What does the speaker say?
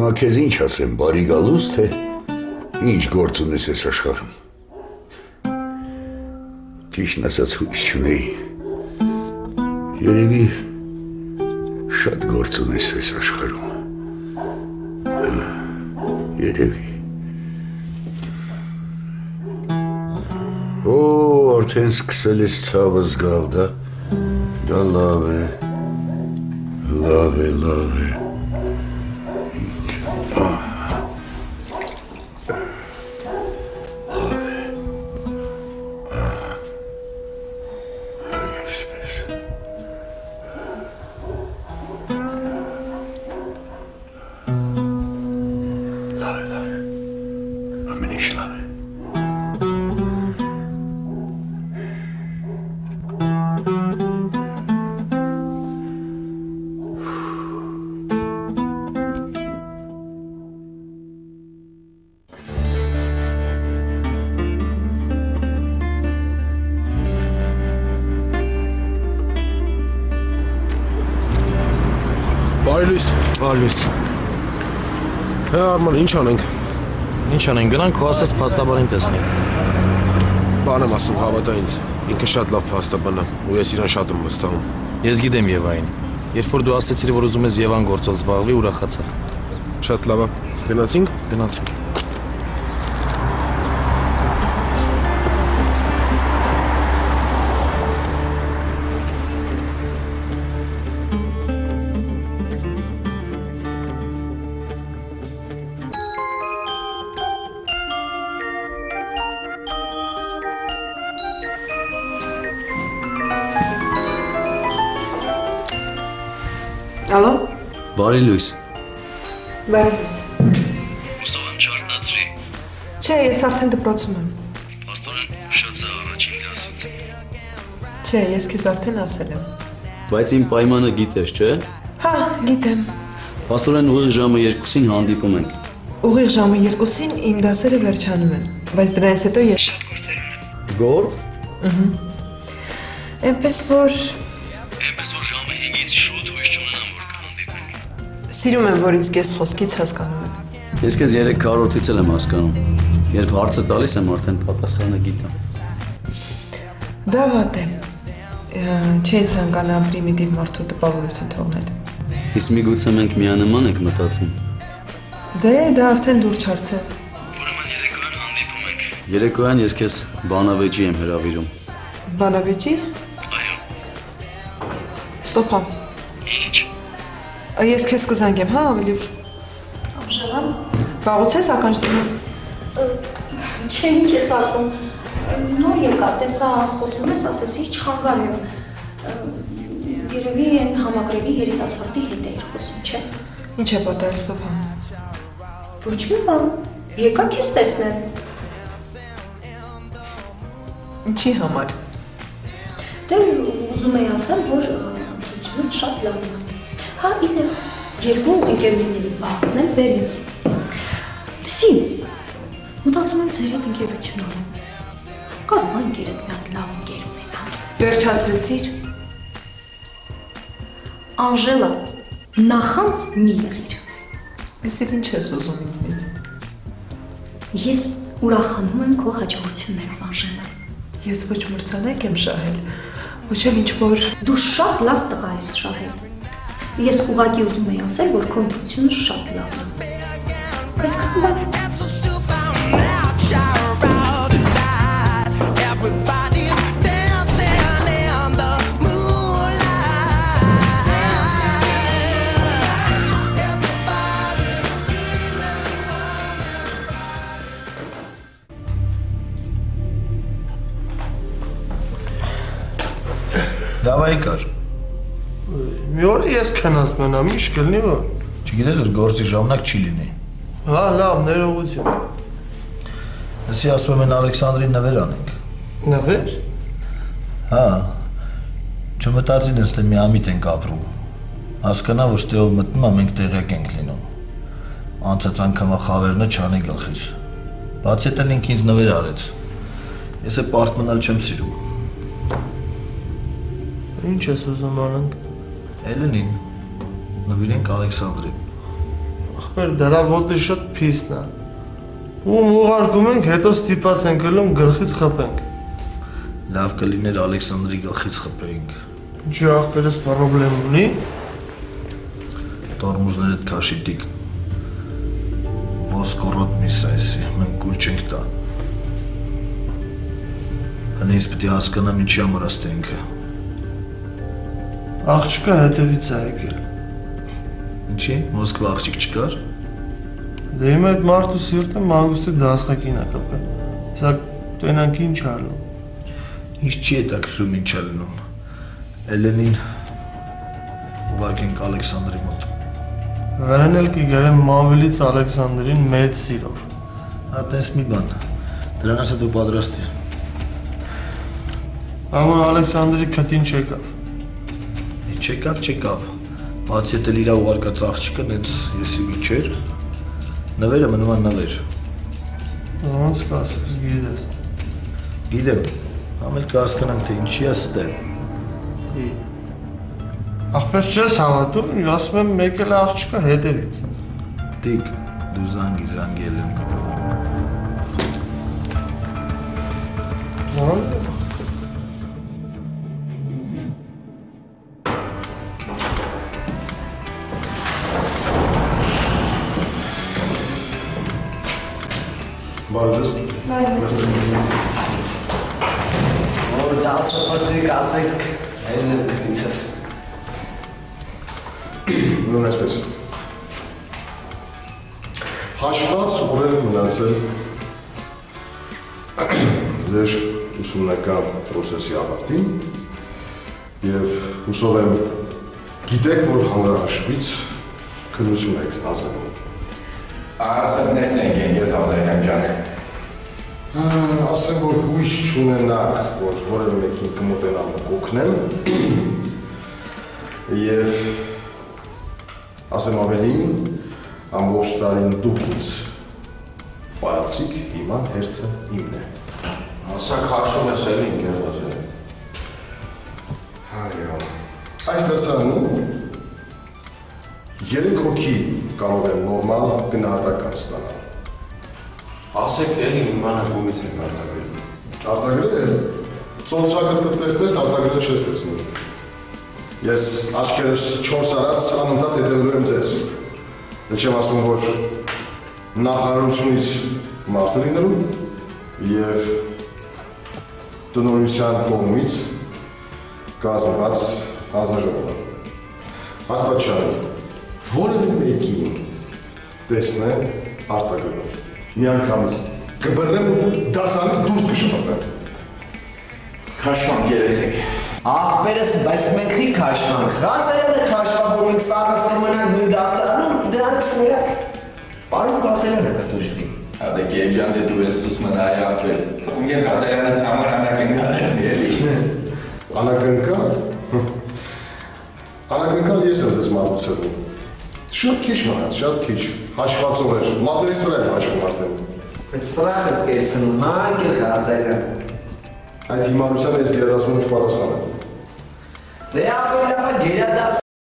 Հիմա քեզ ինչ ասեմ, բարի գալուս, թե ինչ գործ ունես այս աշխարհում։ Ճիշտն ասած հույս չունեի։ Երևի շատ գործ ունես այս աշխարհում։ Երևի։ Օ, արդեն սկսել ես ցավը զգալ, դա լավ է, լավ է, լավ է։ Լույս։ Հա, Արման, ինչ անենք։ Ինչ անենք, գնանք քո ասած փաստաբանին տեսնենք։ Բան եմ ասում, հավատա ինձ։ Ինքը շատ լավ փաստաբան է, ու ես իրան շատ եմ վստահում։ Ես գիտեմ Եվային։ Երբ որ դու ասացիր, որ ուզում ես Եվան գործով զբաղվի, ուրախացա։ Շատ լավ է։ Գնացինք։ Ալո։ Բարի լույս։ Բարի լույս։ Հուսով եմ չարտնացրի։ Չէ, ես արդեն դպրոցում եմ։ Պաստորեն ուշացա առաջին դասից։ Չէ, ես քեզ արդեն ասել եմ։ Բայց իմ պայմանը գիտես, չէ։ Հա, գիտեմ։ Պաստորեն ուղիղ ժամը 2-ին հանդիպում ենք։ Ուղիղ ժամը 2-ին իմ դասերը վերջանում են, բայց դրանից հետո ես շատ գործեր ունեմ։ Գործ։ Էնպես որ ժամը 5-ից շուտ հույս չունենամ, որ կհանդիպենք։ Սիրում եմ, որ ինձ քեզ խոսքից հասկանում եմ։ Ես քեզ 3 քառորդից էլ եմ հասկանում։ Երբ հարցը տալիս եմ, արդեն պատասխանը գիտեմ։ Դա վատ է։ Չէի ցանկանա պրիմիտիվ մարդու տպավորություն թողնել։ Իսկ միգուցե մենք միանման ենք մտածում։ Դե, դա արդեն դուր չարց է։ Ուրեմն երեկոյան հանդիպում ենք։ Երեկոյան ես քեզ բանավեճի եմ հրավիրում։ Բանավեճի։ Այո։ Սոֆա։ Ինչ։ Ես քեզ կզանգեմ, հա, ավելի ուշ։ Ամժելան։ Վաղուց ես ականջ դնում։ Չէ, ինչ ես ասում։ Նոր եկա, տեսա խոսում ես, ասեցի չխանգարեմ։ Երևի են համակրելի երիտասարդի հետ էիր խոսում, չէ։ Ինչ է պատահել, Սոֆա։ Ոչ մի բան, եկա քեզ տեսնել։ Ինչի համար։ Դե ուզում էի ասեմ, որ ընտրությունը շատ լավ է։ Հա, իդեպ, երկու ընկերուհիների բախտն եմ բեր ինձ։ Լսի, մտածում եմ ձեր հետ ընկերություն անեմ։ Կարող է ընկերդ մի հատ լավ ընկեր ունենա։ Վերջացրեցիր։ Անժելա, նախանց մի եղիր։ Ես էլ ինչ ես ուզում ինձնից։ Ես ուրախանում եմ քո հաջողություններով, Անժելա։ Ես ոչ մրցանակ եմ շահել, ոչ էլ ինչ-որ… Դու շատ լավ տղա ես շահել։ Ես ուղղակի ուզում էի ասել, որ քո ընտրությունը շատ լավ է։ Այդքան լավ։ Դավայ կար։ Մի օր ես քնած մնամ, ինչ կլինի որ։ Չգիտես, որ գործի ժամանակ չի լինի։ Հա, լավ, ներողություն։ Ասի ասում են Ալեքսանդրին նվեր անենք։ Նվեր։ Հա։ Չմտածին ես, թե մի ամիտ ենք ապրում։ Հասկանա, որ ստեղով մտնում եմ, մենք տեղյակ ենք լինում։ Անցած անգամա խավերնը չանի գլխիս։ Բացի այդ էլ ինք ինձ նվեր արեց։ Ես է պարտ մնալ չեմ սիրում։ Ինչ ես ուզում անենք։ Էլենին, նվիրենք Ալեքսանդրին։ ախպեր դրա ոտի շատ փիսն է։ Ու ուղարկում ենք, հետո ստիպած ենք գնում գլխից խփենք։ Լավ կլիներ Ալեքսանդրի գլխից խփեինք։ Ինչի ախպերս պրոբլեմ ունի։ Տորմուզներդ քաշի տիկ։ Ոսկորոտ միսայսի, մենք կուլ չենք տա։ Հենց պետք է հասկանամ ինչի համար աստ ինքը։ Աղջիկը հետևից է եկել։ Ինչի, Մոսկվա աղջիկ չկար։ Դե իմ այդ մարդու սիրտը մանգուստի դասնակին է կապել։ Սա տենանք ինչ ալում։ Ինչ չի հետաքրում ինչ է լինում։ Էլենին ուղարկենք Ալեքսանդրի մոտ։ Վերեն էլ կգերեմ Մանվելից Ալեքսանդրին մեծ սիրով։ Հա տես մի բան, դրան ասա դու պատրաստ է։ Ամեն Ալեքսանդրի քտին չեկավ։ Չեկավ, բացի հետ էլ իրա ուղարկած աղջիկը նենց եսի մի չեր, նվերը մնում են նվեր։ Ոնց կասես, գիտես։ Գիտեմ, ամել կհասկանամ, թե ինչի է ստեղ։ Ախպեր չես հավատում, ասում եմ եկել է աղջիկը հետևից։ Տիկ, դու զանգել եմ։ Բարդես։ Որ դասը պստիկ ասեք, այլն եմ կնիցս։ Նույն այսպես։ Հաշված օրեր մնացել ձեր ուսումնական պրոցեսի ավարտին և հուսով եմ գիտեք, որ հանրահաշվից քննություն եք ազդել։ Ասեմ ներսենք ենգել Թազարյան ջան։ Ասեմ, որ հույս չունենակ, որ որևէ մեկին կմոտենամ կօգնեմ և ասեմ ավելին, ամբողջ տարին դուք ինձ պարացիք, հիմա հերթը իմն է։ Ասակ հաշում ես էլի ինքեր Թազարյան։ Այո, այս դասարանում 3 հոգի կարող են նորմալ գնահատական ստանալ։ Ասեք էլի իմանը գումից ենք արտագրել։ Արտագրել է, ծոցրակը տեսնես, արտագրել չես տեսնի։ Ես աչքերս 4 արած անընդհատ հետևելու եմ ձեզ։ Դե չեմ ասում, որ նախարարությունից մարդ լինելու և տնօրինության կողմից կազմված հանձնաժողովը։ Հաստատչանը որևէ մեկին տեսնեմ արտագրելով։ Միանգամից կբռնեմ դասարից դուրս կշպրտեմ։ Քաշվանք երեխեք։ Ախպերս, բայց մենք խի քաշվանք։ Ղազարյանը քաշվանք, որ մենք սաղաստր մնանք նույն դասարանում, դրանից մերակ։ Պարոն Ղազարյանը կտուժվի։ Հադե գեջան դե դու ես ուսման այ ախպեր։ Թողնգեն Ղազարյանս համար անակնկալերն էլի։ Անակնկալ։ Անակնկալ ես եմ ձեզ մատուցելու։ Շատ քիչ մնաց, շատ քիչ։ Հաշված օրեր, մատերից վրա եմ հաշվում արդեն։ Բայց տրախս կերցնում, անկել Ղազարյան։ Այդ հիմարությանը ես գերադասմունով պատասխան եմ։ Դե ապելավա գերադաս